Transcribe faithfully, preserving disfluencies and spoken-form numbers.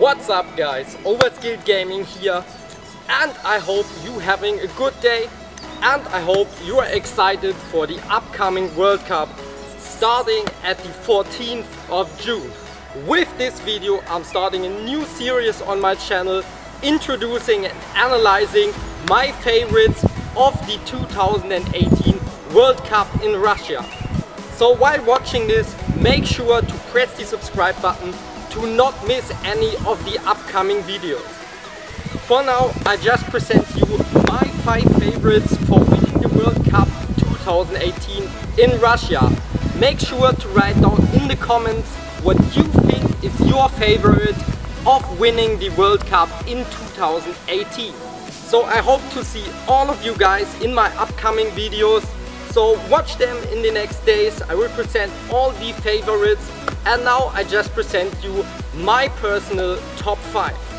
What's up guys, Overskilled Gaming here, and I hope you having a good day, and I hope you are excited for the upcoming World Cup starting at the fourteenth of June. With this video I'm starting a new series on my channel introducing and analyzing my favorites of the two thousand eighteen World Cup in Russia. So while watching this, make sure to press the subscribe button to not miss any of the upcoming videos. For now, I just present you my five favorites for winning the World Cup two thousand eighteen in Russia. Make sure to write down in the comments what you think is your favorite of winning the World Cup in two thousand eighteen. So I hope to see all of you guys in my upcoming videos. So watch them in the next days. I will present all the favorites, and now I just present you my personal top five.